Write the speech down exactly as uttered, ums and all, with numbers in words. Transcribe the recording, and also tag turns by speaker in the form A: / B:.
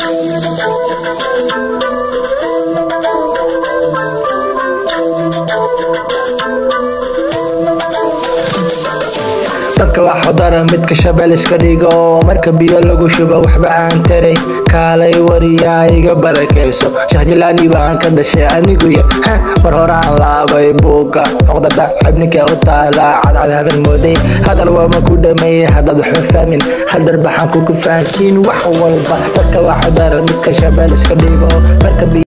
A: dadka wax xodara midka shabeel iska dhigo marka biyo lagu shubo waxba aan taray kaalay wariyaa iga barakeyso shahjilani baan ka dhashay anigu ya mar horaan laabay buuga xoqdada xibninka u taala cadcad habeen mooday hadal waa ma ku dhameeyay hadad waxba fahmin hadar baxaan ku ku fahansiin wax walba dadka wax xodara midka shabeel iska dhigo marka